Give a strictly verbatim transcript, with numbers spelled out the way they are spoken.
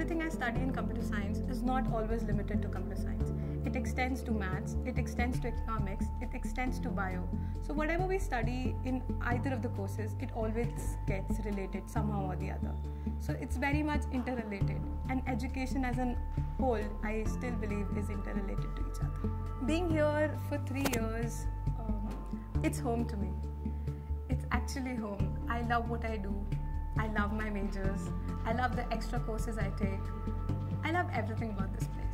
everything I study in computer science is not always limited to computer science. It extends to maths, it extends to economics, it extends to bio. So whatever we study in either of the courses, it always gets related somehow or the other. So it's very much interrelated, and education as a whole, I still believe, is interrelated to each other. Being here for three years, um, it's home to me. It's actually home. I love what I do. I love my majors. I love the extra courses I take. I love everything about this place.